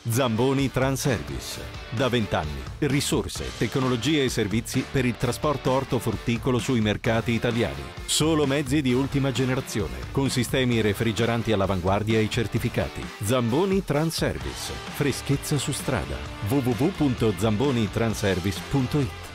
Zamboni Transervice. Da 20 anni. Risorse, tecnologie e servizi per il trasporto ortofrutticolo sui mercati italiani. Solo mezzi di ultima generazione, con sistemi refrigeranti all'avanguardia e certificati. Zamboni Transervice. Freschezza su strada. www.zambonitranservice.it